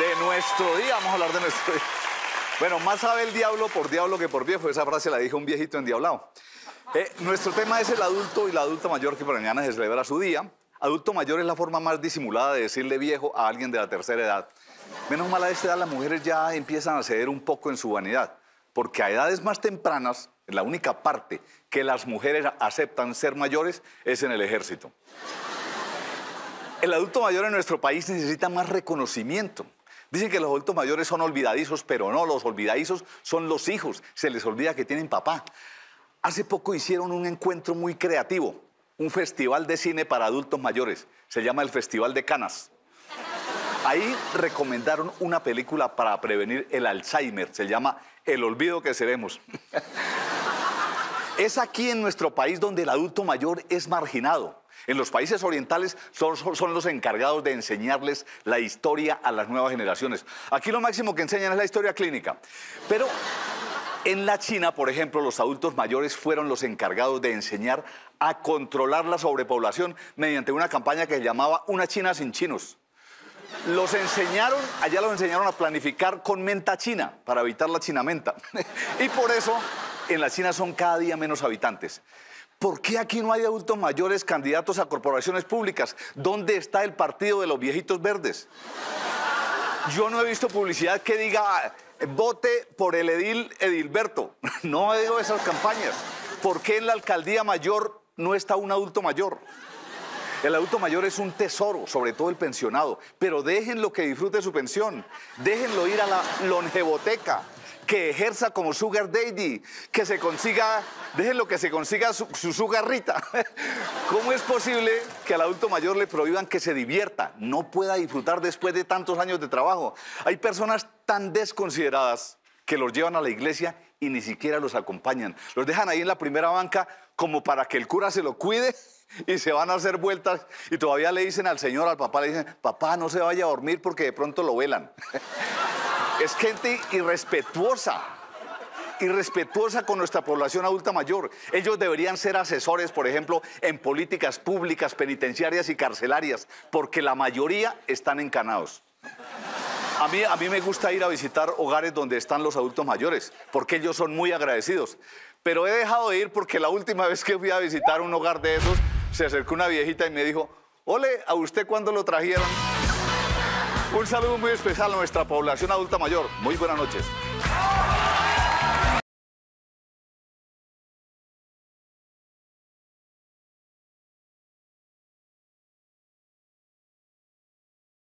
De nuestro día, vamos a hablar de nuestro día. Bueno, más sabe el diablo por diablo que por viejo. Esa frase la dijo un viejito endiablado. Nuestro tema es el adulto y la adulta mayor que por mañana se celebra su día. Adulto mayor es la forma más disimulada de decirle viejo a alguien de la tercera edad. Menos mal a esta edad las mujeres ya empiezan a ceder un poco en su vanidad, porque a edades más tempranas, la única parte que las mujeres aceptan ser mayores es en el ejército. El adulto mayor en nuestro país necesita más reconocimiento. Dicen que los adultos mayores son olvidadizos, pero no, los olvidadizos son los hijos. Se les olvida que tienen papá. Hace poco hicieron un encuentro muy creativo, un festival de cine para adultos mayores. Se llama el Festival de Canas. Ahí recomendaron una película para prevenir el Alzheimer. Se llama El olvido que seremos. Es aquí en nuestro país donde el adulto mayor es marginado. En los países orientales son los encargados de enseñarles la historia a las nuevas generaciones. Aquí lo máximo que enseñan es la historia clínica. Pero en la China, por ejemplo, los adultos mayores fueron los encargados de enseñar a controlar la sobrepoblación mediante una campaña que se llamaba Una China sin chinos. Allá los enseñaron a planificar con menta china para evitar la chinamenta. Y por eso en la China son cada día menos habitantes. ¿Por qué aquí no hay adultos mayores candidatos a corporaciones públicas? ¿Dónde está el partido de los viejitos verdes? Yo no he visto publicidad que diga vote por el edil Edilberto. No veo esas campañas. ¿Por qué en la alcaldía mayor no está un adulto mayor? El adulto mayor es un tesoro, sobre todo el pensionado, pero déjenlo que disfrute su pensión, déjenlo ir a la longevoteca, que ejerza como sugar daddy, déjenlo que se consiga su sugarrita. ¿Cómo es posible que al adulto mayor le prohíban que se divierta, no pueda disfrutar después de tantos años de trabajo? Hay personas tan desconsideradas que los llevan a la iglesia y ni siquiera los acompañan. Los dejan ahí en la primera banca como para que el cura se lo cuide y se van a hacer vueltas y todavía le dicen al señor, al papá, le dicen, papá, no se vaya a dormir porque de pronto lo velan. Es gente irrespetuosa con nuestra población adulta mayor. Ellos deberían ser asesores, por ejemplo, en políticas públicas, penitenciarias y carcelarias, porque la mayoría están encanados. A mí me gusta ir a visitar hogares donde están los adultos mayores, porque ellos son muy agradecidos. Pero he dejado de ir porque la última vez que fui a visitar un hogar de esos, se acercó una viejita y me dijo, ole, ¿a usted cuándo lo trajeron? Un saludo muy especial a nuestra población adulta mayor. Muy buenas noches.